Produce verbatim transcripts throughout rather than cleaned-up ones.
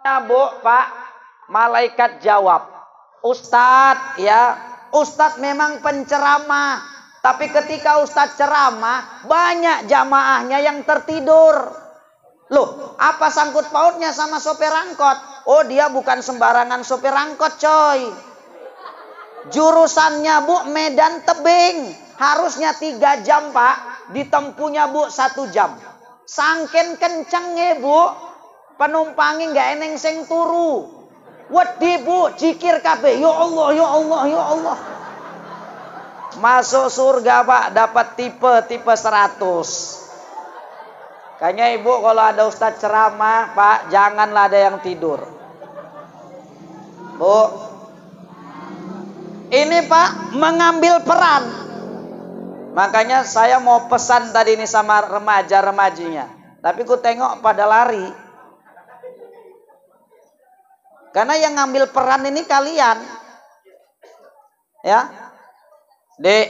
Bu, Pak, malaikat jawab, Ustadz ya, Ustadz memang penceramah, tapi ketika Ustadz ceramah banyak jamaahnya yang tertidur. Loh, apa sangkut pautnya sama sopir angkot? Oh, dia bukan sembarangan sopir angkot, coy. Jurusannya Bu Medan Tebing, harusnya tiga jam Pak, ditempuhnya Bu satu jam. Sangken kencengnya Bu, penumpangnya nggak eneng sing turu. Wedi Bu, jikir kabeh, ya Allah, ya Allah, ya Allah. Masuk surga Pak, dapat tipe tipe seratus. Kayaknya Ibu kalau ada ustadz ceramah Pak, janganlah ada yang tidur. Bu, ini Pak mengambil peran. Makanya saya mau pesan tadi ini sama remaja-remajinya. Tapi ku tengok pada lari. Karena yang ngambil peran ini kalian. Ya. Dek.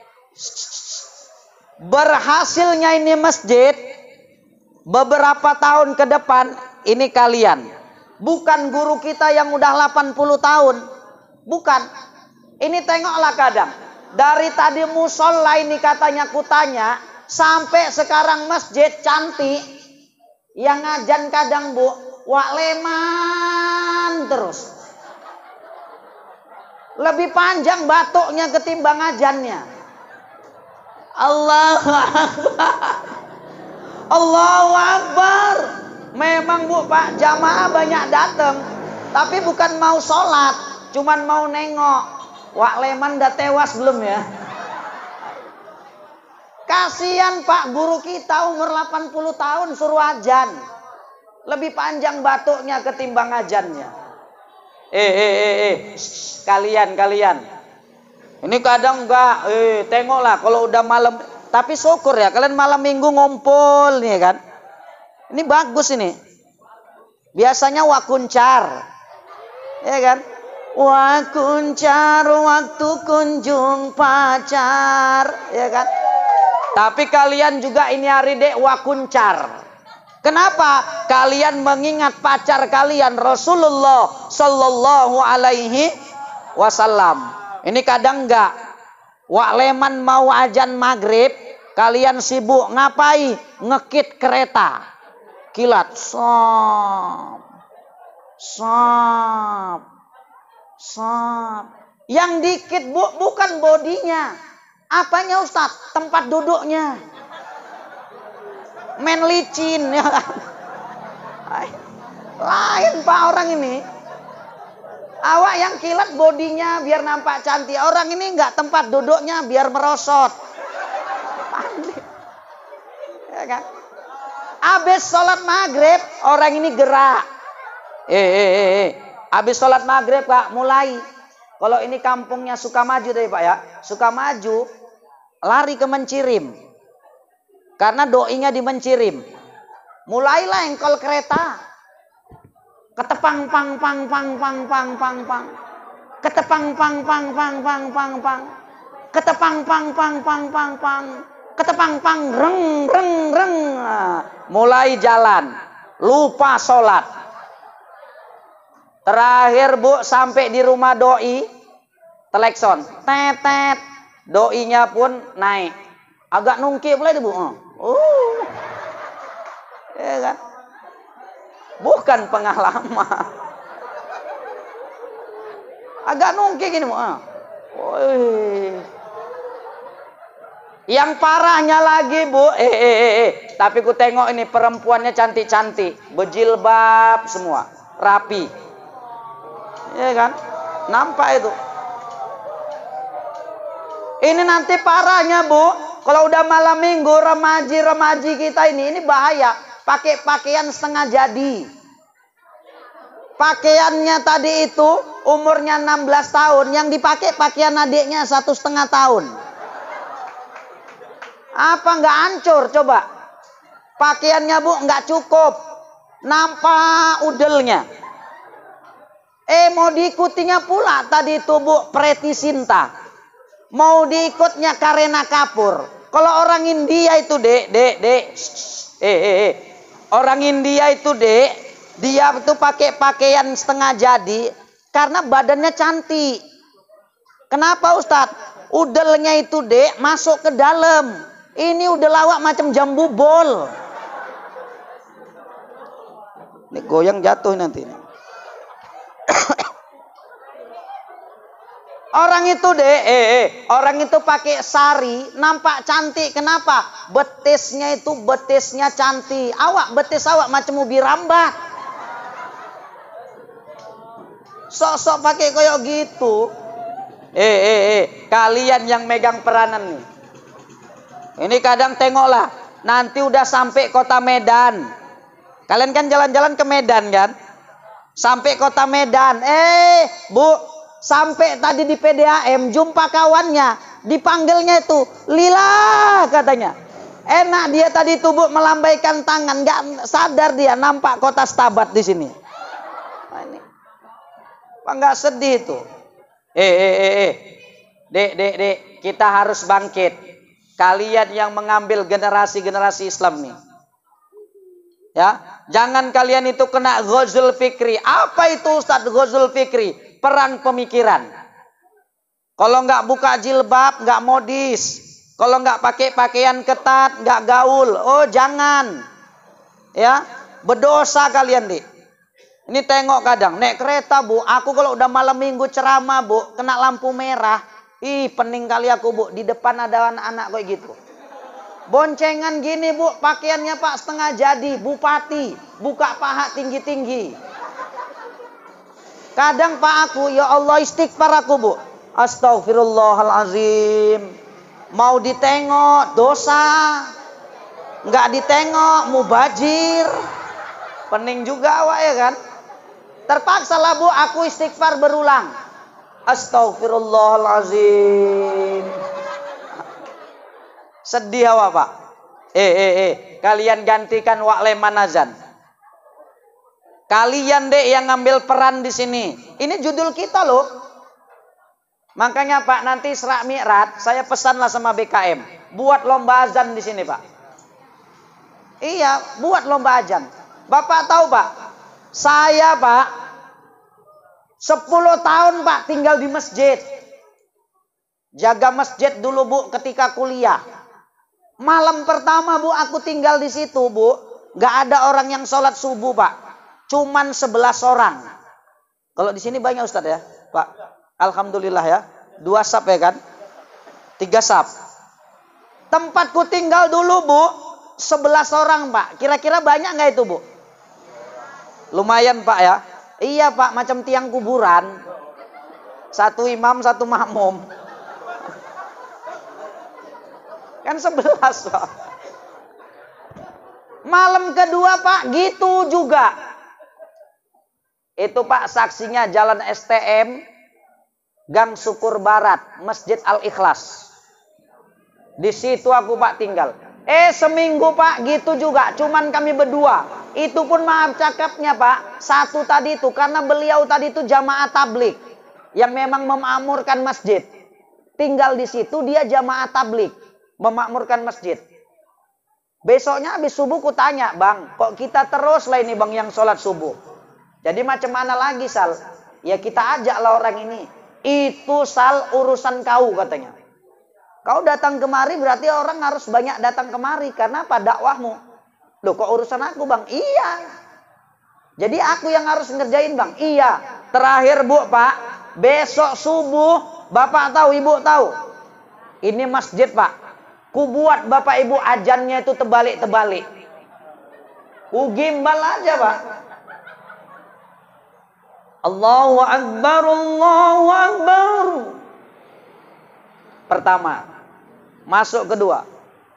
Berhasilnya ini masjid beberapa tahun ke depan ini kalian. Bukan guru kita yang udah delapan puluh tahun. Bukan. Ini tengoklah kadang. Dari tadi musola ini katanya kutanya, sampai sekarang masjid cantik. Yang ngajan kadang Bu, wak leman terus. Lebih panjang batuknya ketimbang ngajannya. Allahu Akbar. Allahu Akbar. Memang Bu Pak, jamaah banyak datang. Tapi bukan mau sholat, cuman mau nengok. Wak Leman udah tewas belum ya? Kasihan Pak, guru kita umur delapan puluh tahun suruh ajan. Lebih panjang batuknya ketimbang ajannya. Eh, eh, eh, eh. Shh, kalian, kalian. Ini kadang enggak, eh, tengoklah kalau udah malam. Tapi syukur ya, kalian malam minggu ngumpul nih kan. Ini bagus ini. Biasanya wakuncar. Ya kan? Wakuncar waktu kunjung pacar, ya kan? Tapi kalian juga ini hari dek wakuncar. Kenapa? Kalian mengingat pacar kalian Rasulullah Sallallahu Alaihi Wasallam. Ini kadang enggak. Wak leman mau ajan maghrib, kalian sibuk ngapain? Ngekit kereta, kilat, sop, sop. Sop. Yang dikit Bu, bukan bodinya. Apanya Ustaz? Tempat duduknya. Men licin ya kan? Lain Pak orang ini. Awak yang kilat bodinya biar nampak cantik. Orang ini enggak, tempat duduknya biar merosot. Pandai. Ya kan? Habis sholat maghrib orang ini gerak. Eh eh eh eh. Habis sholat maghrib Pak, mulai. Kalau ini kampungnya Sukamaju tadi Pak ya. Sukamaju, lari ke Mencirim. Karena doinya di Mencirim. Mulailah engkol kereta. Ketepang pang pang pang pang pang pang pang. Ketepang pang pang pang pang pang pang. Ketepang pang pang pang pang pang. Ketepang pang reng reng reng. Mulai jalan. Lupa sholat. Terakhir Bu sampai di rumah doi, telekson, tetet, doinya pun naik, agak nungki pula itu Bu. Uh, ya kan? Bukan pengalaman, agak nungki gini Bu. Uh. Yang parahnya lagi Bu, eh, eh, eh, eh. Tapi ku tengok ini perempuannya cantik-cantik, berjilbab semua, rapi. Ya kan? Nampak itu. Ini nanti parahnya Bu, kalau udah malam minggu remaji-remaji kita ini ini bahaya. Pakai pakaian setengah jadi. Pakaiannya tadi itu umurnya enam belas tahun, yang dipakai pakaian adiknya satu setengah tahun. Apa nggak hancur coba? Pakaiannya Bu nggak cukup, nampak udelnya. Eh mau diikutinya pula tadi itu Bu Preti Sinta. Mau diikutnya Kareena Kapoor. Kalau orang India itu dek, dek, dek. Eh, eh, eh. Orang India itu dek. Dia tuh pakai pakaian setengah jadi karena badannya cantik. Kenapa Ustadz? Udelnya itu dek masuk ke dalam. Ini udah lawak macam jambu bol. Ini goyang jatuh nanti. Orang itu deh, eh, eh, orang itu pakai sari, nampak cantik. Kenapa? Betisnya itu betisnya cantik. Awak betis awak macam ubi rambat. Sok-sok pakai koyok gitu. Eh, eh, eh, kalian yang megang peranan nih. Ini kadang tengoklah, nanti udah sampai kota Medan. Kalian kan jalan-jalan ke Medan kan? Sampai kota Medan, eh, Bu. Sampai tadi di P D A M jumpa kawannya, dipanggilnya itu Lila katanya. Enak dia tadi tubuh melambaikan tangan, nggak sadar dia nampak kota Stabat di sini. Nah, ini, apa nggak sedih itu? Eh eh eh eh, dek dek dek, kita harus bangkit. Kalian yang mengambil generasi-generasi Islam nih, ya, jangan kalian itu kena ghazul fikri. Apa itu Ustadz ghazul fikri? Perang pemikiran. Kalau nggak buka jilbab, nggak modis. Kalau nggak pakai pakaian ketat, nggak gaul. Oh jangan, ya, berdosa kalian deh. Ini tengok kadang naik kereta Bu. Aku kalau udah malam minggu ceramah Bu, kena lampu merah. Ih pening kali aku Bu. Di depan ada anak-anak kayak gitu. Boncengan gini Bu, pakaiannya Pak setengah jadi, bupati, buka paha tinggi-tinggi. Kadang Pak aku, ya Allah istighfar aku Bu. Astagfirullahalazim. Mau ditengok dosa, nggak ditengok mubajir. Pening juga awak ya kan. Terpaksa lah Bu, aku istighfar berulang. Astagfirullahalazim. Sedih awak Pak. Eh eh eh, kalian gantikan wa'leman azan. Kalian deh yang ngambil peran di sini. Ini judul kita loh. Makanya Pak nanti Isra Mi'raj saya pesanlah sama B K M, buat lomba azan di sini Pak. Iya, buat lomba azan. Bapak tahu Pak, saya Pak sepuluh tahun Pak tinggal di masjid. Jaga masjid dulu Bu ketika kuliah. Malam pertama Bu aku tinggal di situ Bu, nggak ada orang yang sholat subuh Pak. Cuman sebelas orang. Kalau di sini banyak Ustadz ya, Pak. Alhamdulillah ya. Dua sap ya kan? Tiga sap. Tempatku tinggal dulu Bu, sebelas orang Pak. Kira-kira banyak nggak itu Bu? Lumayan Pak ya. Iya Pak, macam tiang kuburan. Satu imam, satu makmum. Kan sebelas Pak. Malam kedua Pak, gitu juga. Itu Pak saksinya Jalan S T M, Gang Syukur Barat, Masjid Al-Ikhlas. Di situ aku Pak tinggal. Eh seminggu Pak gitu juga, cuman kami berdua. Itu pun maaf cakapnya Pak, satu tadi itu karena beliau tadi itu jamaah tablik yang memang memakmurkan masjid. Tinggal di situ dia jamaah tablik, memakmurkan masjid. Besoknya habis subuh ku tanya, "Bang, kok kita terus lah ini Bang yang sholat subuh?" Jadi macam mana lagi Sal? Ya kita ajaklah orang ini. Itu Sal urusan kau katanya. Kau datang kemari berarti orang harus banyak datang kemari. Karena apa? Dakwahmu. Loh kok urusan aku Bang? Iya. Jadi aku yang harus ngerjain Bang? Iya. Terakhir Bu Pak, besok subuh Bapak tahu, Ibu tahu. Ini masjid Pak. Ku buat Bapak Ibu ajannya itu terbalik-terbalik. Ku gimbal aja Pak. Allahu Akbar, Allahu Akbar. Pertama. Masuk kedua.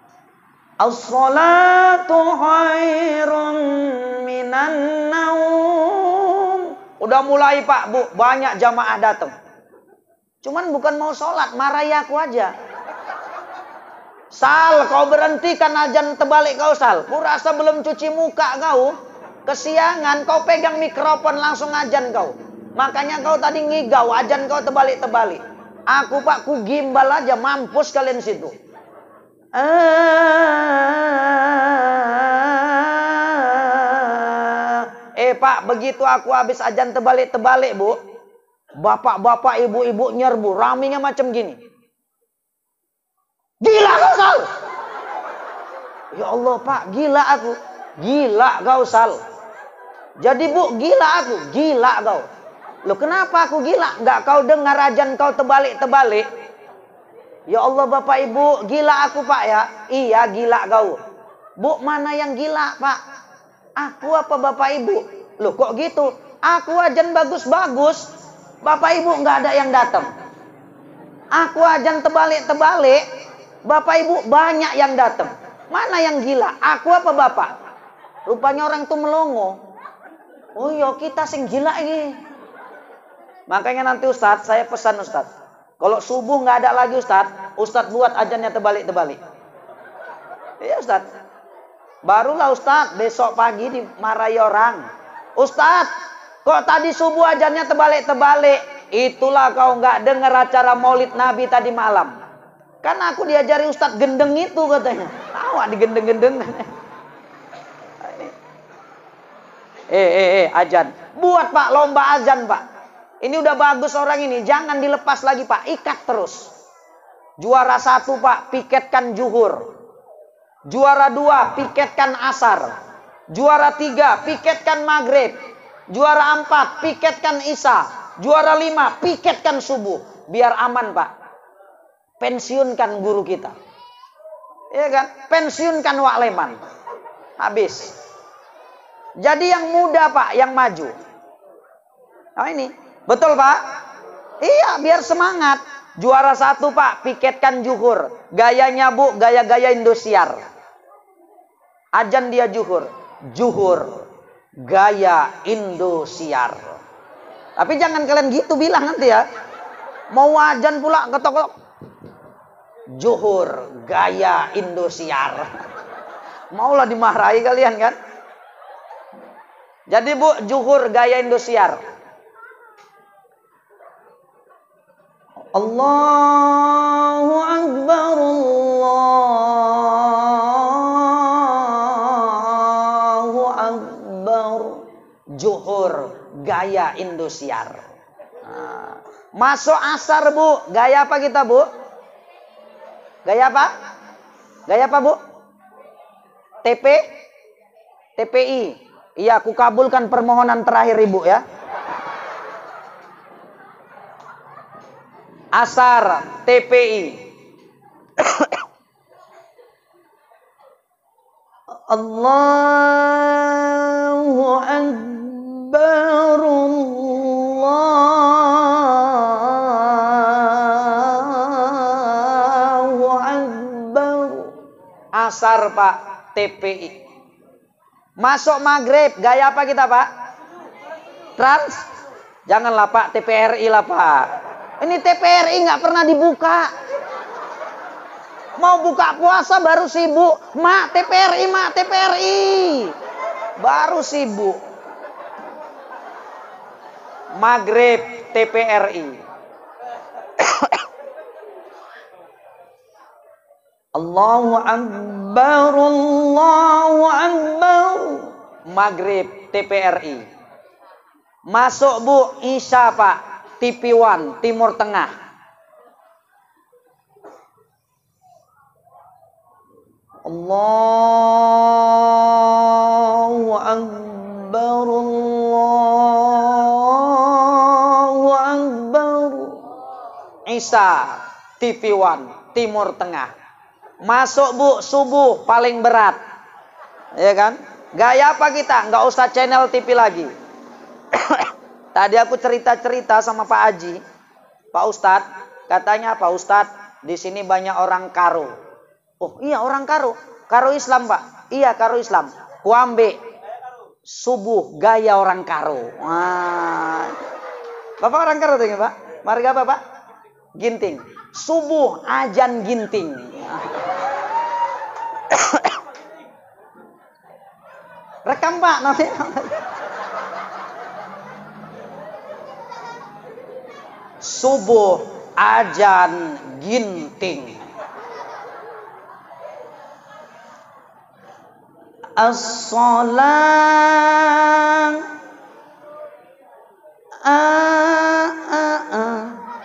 As-salatu khairun minan naum. Udah mulai Pak, Bu, banyak jamaah datang. Cuman bukan mau sholat, marahi aku aja. Sal, kau berhentikan azan terbalik kau Sal. Ku rasa belum cuci muka kau. Kesiangan kau pegang mikrofon langsung ajan kau. Makanya kau tadi ngigau, ajan kau terbalik-terbalik. Aku Pak, ku gimbal aja, mampus kalian situ. Eh Pak, begitu aku habis ajan terbalik-terbalik, Bu. Bapak-bapak, ibu-ibu nyerbu, raminya macam gini. Gila kau, Sal. Ya Allah, Pak, gila aku. Gila kau, Sal. Jadi, Bu, gila aku. Gila kau. Loh, kenapa aku gila? Enggak kau dengar ajan kau terbalik-terbalik? Ya Allah, Bapak Ibu, gila aku, Pak, ya. Iya, gila kau. Bu, mana yang gila, Pak? Aku apa Bapak Ibu? Loh, kok gitu? Aku ajan bagus-bagus. Bapak Ibu nggak ada yang datang. Aku ajan terbalik-terbalik. Bapak Ibu banyak yang datang. Mana yang gila? Aku apa Bapak? Rupanya orang itu melongo. Oh iya, kita sing gila ini. Makanya nanti Ustadz, saya pesan Ustadz. Kalau subuh nggak ada lagi Ustadz, Ustadz buat ajannya terbalik-terbalik. Iya Ustadz. Barulah Ustadz besok pagi dimarahi orang. Ustadz, kok tadi subuh ajannya terbalik-terbalik? Itulah kau nggak dengar acara Maulid Nabi tadi malam. Kan aku diajari Ustadz gendeng itu katanya. Tahu digendeng-gendeng. Eh, eh, eh, ajan. Buat Pak lomba azan Pak. Ini udah bagus orang ini. Jangan dilepas lagi Pak. Ikat terus. Juara satu Pak, piketkan zuhur. Juara dua, piketkan asar. Juara tiga, piketkan maghrib. Juara empat, piketkan isya. Juara lima, piketkan subuh. Biar aman Pak. Pensiunkan guru kita. Iya kan? Pensiunkan Wak Leman. Habis. Jadi yang muda Pak, yang maju. Nah ini. Betul Pak? Iya, biar semangat. Juara satu Pak, piketkan zuhur. Gayanya Bu, gaya-gaya Indosiar. Ajan dia zuhur. Zuhur, gaya Indosiar. Tapi jangan kalian gitu bilang nanti ya. Mau ajan pula ketok-ketok. Zuhur, gaya Indosiar. Maulah dimarahi kalian kan? Jadi Bu, zuhur, gaya Indosiar. Allahu Akbar, Allahu Akbar. Zuhur, gaya Indosiar. Nah, masuk asar Bu, gaya apa kita Bu? Gaya apa? Gaya apa Bu? T P? T P I. Iya, aku kabulkan permohonan terakhir Ibu ya. Asar, T P I. Allahu Akbar, Allahu Akbar. Asar Pak, T P I. Masuk maghrib, gaya apa kita Pak? Trans? Janganlah Pak, T P R I lah Pak. Ini T P R I nggak pernah dibuka. Mau buka puasa baru sibuk. Mak, T P R I, Mak, T P R I. Baru sibuk. Maghrib, T P R I. Allahu Akbar, Allahu Akbar. Maghrib, T P R I. Masuk Bu, Isya Pak, T V One, Timur Tengah. Allahu Akbar, Allahu Akbar. Isya, T V One, Timur Tengah. Masuk Bu, subuh paling berat. Ya kan? Gaya apa kita? Nggak usah channel T V lagi. Tadi aku cerita-cerita sama Pak Haji, Pak Ustadz, katanya Pak Ustadz, di sini banyak orang karo. Oh iya orang karo, karo Islam Pak. Iya karo Islam. Kuambe, subuh gaya orang karo. Wah. Bapak orang karo tuh Pak? Marga apa Pak? Ginting. Subuh ajan ginting. Rekam Pak nanti. Subuh ajan ginting. As-salam ah ah ah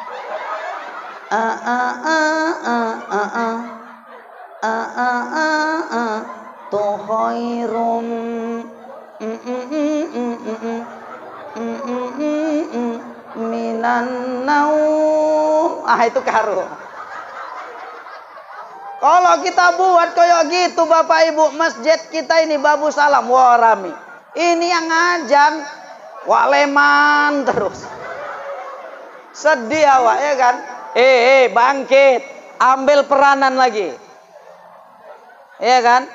ah ah ah ah ah ah ah ah ah tu khairum minan naum. Ah itu karo. Kalau kita buat kayak gitu Bapak Ibu, masjid kita ini Babu Salam wah rame. Ini yang ngajan waleman terus. Sedih awak ya kan? Eh eh bangkit, ambil peranan lagi. Ya kan?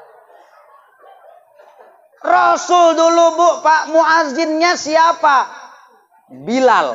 Rasul dulu Bu, Pak muazzinnya siapa? Bilal.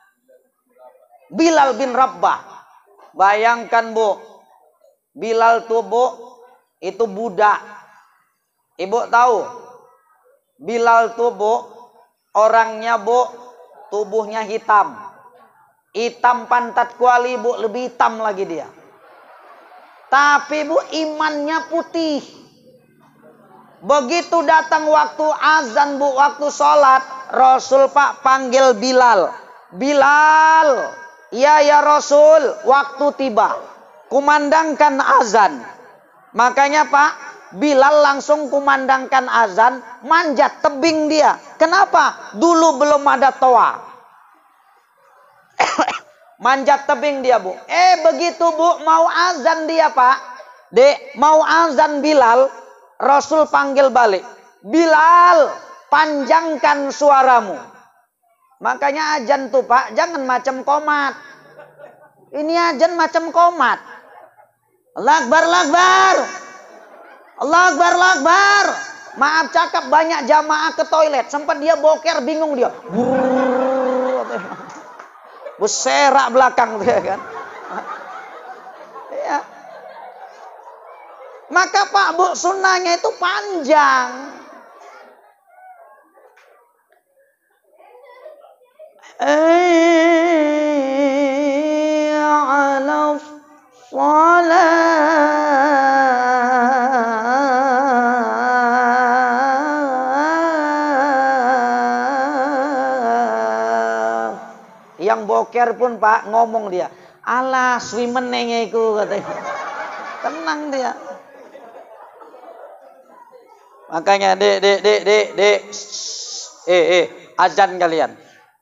Bilal bin Rabbah. Bayangkan Bu, Bilal tuh Bu, itu budak. Ibu tahu? Bilal tuh Bu, orangnya Bu, tubuhnya hitam. Hitam pantat kuali Bu, lebih hitam lagi dia. Tapi Bu, imannya putih. Begitu datang waktu azan Bu, waktu sholat, Rasul Pak panggil Bilal. Bilal, ya ya Rasul, waktu tiba. Kumandangkan azan. Makanya Pak, Bilal langsung kumandangkan azan, manjat tebing dia. Kenapa? Dulu belum ada toa. Manjat tebing dia Bu. Eh begitu Bu, mau azan dia Pak. Dek, mau azan Bilal, Rasul panggil balik. Bilal, panjangkan suaramu. Makanya azan tuh Pak, jangan macam komat. Ini azan macam komat. Allah Akbar, Allah Akbar. Allah Akbar, Allah Akbar. Maaf cakap banyak jamaah ke toilet. Sempat dia boker, bingung dia. Berserak belakang dia kan. Ya. Maka Pak Bu, sunnahnya itu panjang. Eh, ala yang boker pun Pak ngomong dia, alah swimenenge iku katanya. Tenang dia. Makanya dek dek dek dek dek eh eh azan kalian.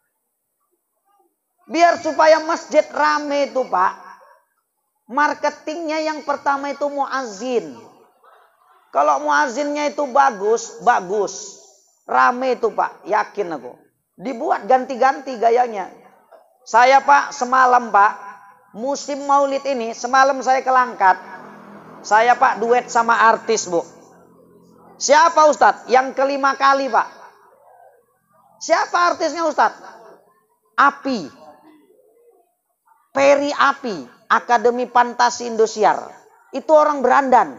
Biar supaya masjid rame itu Pak. Marketingnya yang pertama itu muazzin. Kalau muazzinnya itu bagus, bagus. Rame itu Pak, yakin aku. Dibuat ganti-ganti gayanya. Saya Pak, semalam Pak, musim maulid ini, semalam saya ke Langkat. Saya Pak duet sama artis Bu. Siapa Ustadz? Yang kelima kali Pak. Siapa artisnya Ustadz? Api. Peri Api. Akademi Fantasi Indosiar. Itu orang berandan.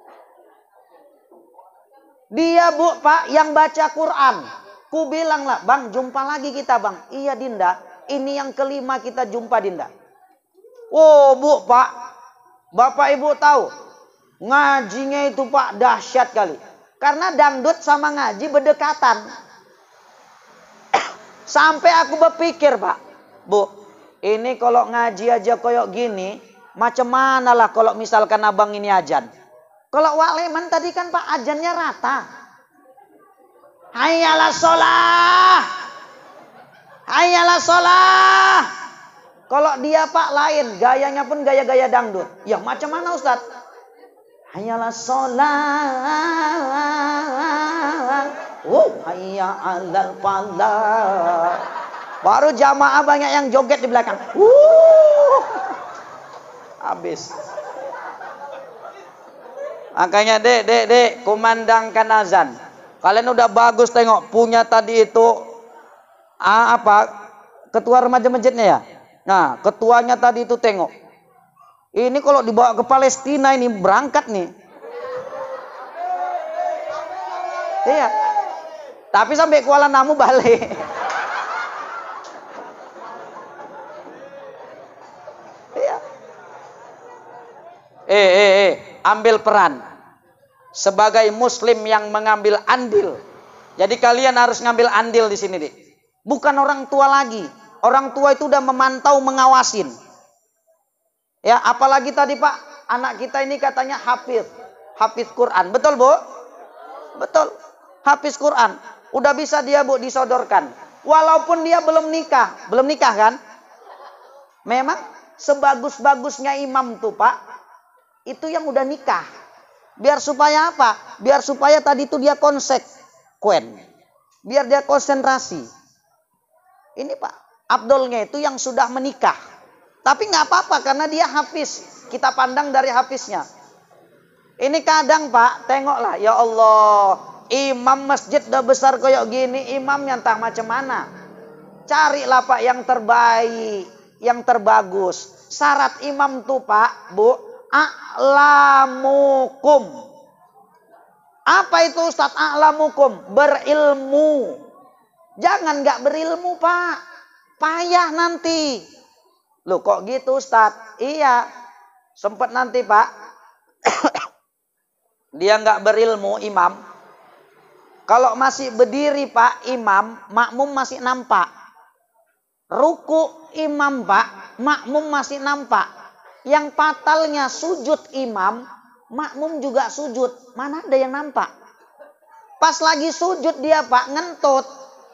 Dia Bu Pak yang baca Quran. Ku bilang lah, Bang jumpa lagi kita Bang. Iya Dinda, ini yang kelima kita jumpa Dinda. Oh Bu Pak, Bapak Ibu tahu, ngajinya itu Pak dahsyat kali. Karena dangdut sama ngaji berdekatan. Sampai aku berpikir Pak, Bu, ini kalau ngaji aja koyok gini, macam mana lah kalau misalkan abang ini ajan. Kalau waleman tadi kan Pak ajannya rata. Hayyalah sholah. Hayyalah sholah. Kalau dia Pak lain, gayanya pun gaya-gaya dangdut. Ya macam mana Ustaz? Hayyalah sholah. Oh, hayya alal falah. Baru jamaah banyak yang joget di belakang. Uh, habis. Makanya dek, dek, dek, kumandangkan azan. Kalian udah bagus tengok. Punya tadi itu, ah, apa, ketua remaja masjidnya ya? Nah, ketuanya tadi itu tengok. Ini kalau dibawa ke Palestina ini berangkat nih. Iya. Tapi sampai Kuala Namu balik. Eh, eh, eh, ambil peran sebagai muslim yang mengambil andil. Jadi kalian harus ngambil andil di sini, Dik. Bukan orang tua lagi. Orang tua itu udah memantau, mengawasin. Ya, apalagi tadi Pak, anak kita ini katanya hafiz. Hafiz Quran. Betul Bu? Betul. Hafiz Quran. Udah bisa dia Bu disodorkan. Walaupun dia belum nikah. Belum nikah kan? Memang sebagus-bagusnya imam tuh Pak, itu yang udah nikah. Biar supaya apa? Biar supaya tadi tuh dia konsekuen. Biar dia konsentrasi. Ini Pak, Abdulnya itu yang sudah menikah. Tapi nggak apa-apa karena dia hafiz. Kita pandang dari hafiznya. Ini kadang Pak, tengoklah ya Allah, imam masjid udah besar kayak gini, imamnya entah macam mana. Carilah Pak yang terbaik, yang terbagus. Syarat imam tuh Pak, Bu, a'lamukum. Apa itu Ustaz a'lamukum? Berilmu. Jangan nggak berilmu Pak, payah nanti. Loh kok gitu Ustaz? Iya, sempat nanti Pak, dia nggak berilmu imam. Kalau masih berdiri Pak imam, makmum masih nampak. Ruku imam Pak, makmum masih nampak. Yang fatalnya sujud imam, makmum juga sujud. Mana ada yang nampak? Pas lagi sujud dia Pak ngentut.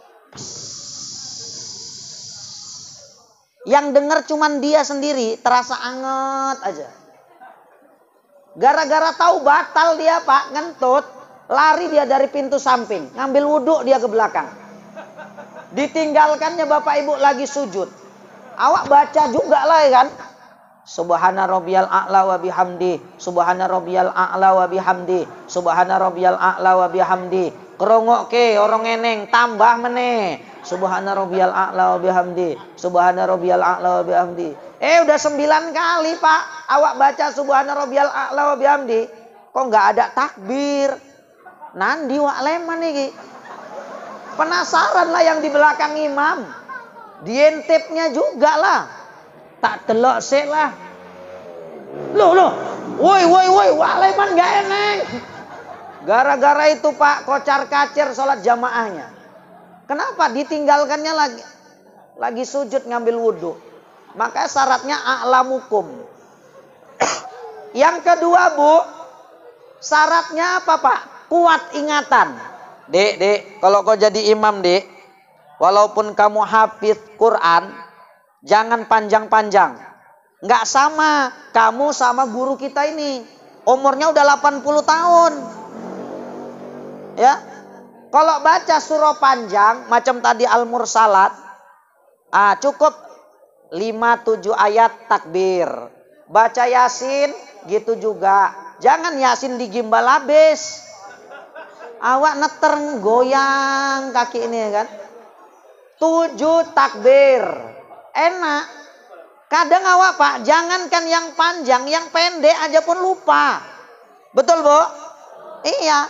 Yang dengar cuman dia sendiri, terasa anget aja. Gara-gara tahu batal dia Pak ngentut, lari dia dari pintu samping, ngambil wudhu dia ke belakang. Ditinggalkannya Bapak Ibu lagi sujud. Awak baca juga lah kan. Subhana rabbiyal a'la wa bihamdi. Subhana rabbiyal a'la wa bihamdi. Subhana rabbiyal a'la wa bihamdi. Kerongokke orang eneng tambah meneh. Subhana rabbiyal a'la wa bihamdi. Subhana rabbiyal a'la wa bihamdi. Eh udah sembilan kali Pak awak baca subhana rabbiyal a'la wa bihamdi. Kok nggak ada takbir? Nandi wak leman iki. Penasaran lah yang di belakang imam. Diintipnya juga lah. Tak telok sik lah. Loh loh. Woi woi woi wak leman gak eneng. Gara-gara itu Pak kocar kacir sholat jamaahnya. Kenapa? Ditinggalkannya lagi. Lagi sujud ngambil wudhu. Makanya syaratnya a'lamukum. Yang kedua Bu. Syaratnya apa Pak? Kuat ingatan. Dek, dek, kalau kau jadi imam dek, walaupun kamu hafiz Quran, jangan panjang-panjang. Nggak sama kamu sama guru kita ini. Umurnya udah delapan puluh tahun. Ya. Kalau baca surah panjang, macam tadi Al-Mursalat, ah, cukup lima tujuh ayat takbir. Baca Yasin, gitu juga. Jangan Yasin digimbal habis. Awak neter goyang kaki ini kan. Tujuh takbir. Enak. Kadang awak Pak, jangankan yang panjang, yang pendek aja pun lupa. Betul Bu? Iya.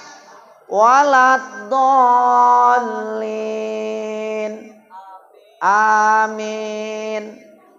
Waladdallin. Amin.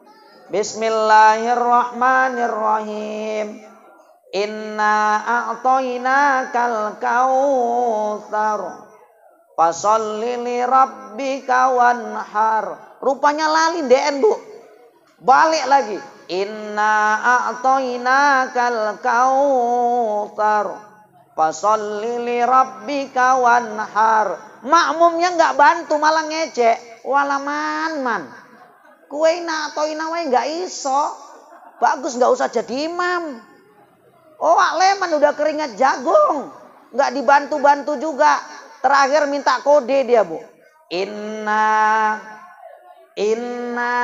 Bismillahirrahmanirrahim. Inna a'toinakal kautsar fasholli li rabbika wanhar. Rupanya lali D N Bu. Balik lagi. Inna a'toinakal kautsar fasholli li rabbika wanhar. Makmumnya nggak bantu malah ngecek. Walaman man. Kue ina a'toina wae nggak iso. Bagus nggak usah jadi imam. Oh, Wak Leman udah keringat jagung. Nggak dibantu-bantu juga. Terakhir minta kode dia Bu. Inna. Inna.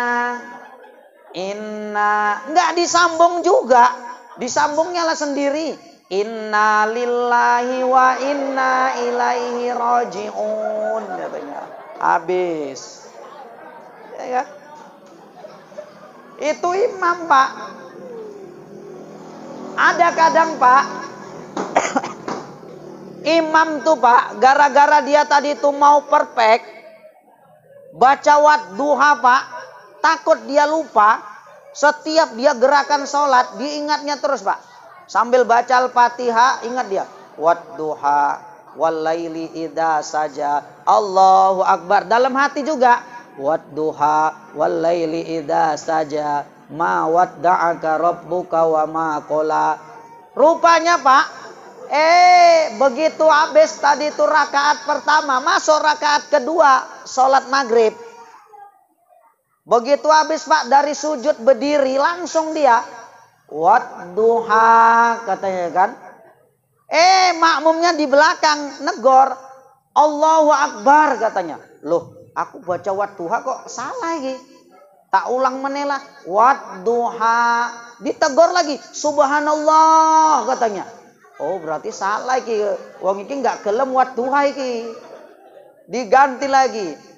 Inna. Nggak disambung juga. Disambungnya lah sendiri. Inna lillahi wa inna ilaihi raji'un. Katanya. Habis. Ya kan? Itu imam Pak. Ada kadang Pak, imam tuh Pak, gara-gara dia tadi tuh mau perfect, baca wadduha Pak, takut dia lupa, setiap dia gerakan sholat, diingatnya terus Pak. Sambil baca Al-Fatihah, ingat dia, wadduha, walaili idha saja, Allahu Akbar. Dalam hati juga. Wadduha wal laili idza saja ma wadda'aka rabbuka wa ma qala. Rupanya Pak, eh begitu habis tadi itu rakaat pertama, masuk rakaat kedua sholat maghrib. Begitu habis Pak dari sujud berdiri langsung dia wadduha katanya kan. Eh makmumnya di belakang negor Allahu Akbar katanya. Loh, aku baca wadduha kok salah lagi. Tak ulang menela wadduha. Ditegur lagi subhanallah katanya. Oh berarti salah iki. Wong iki enggak gelem wadduha iki. Diganti lagi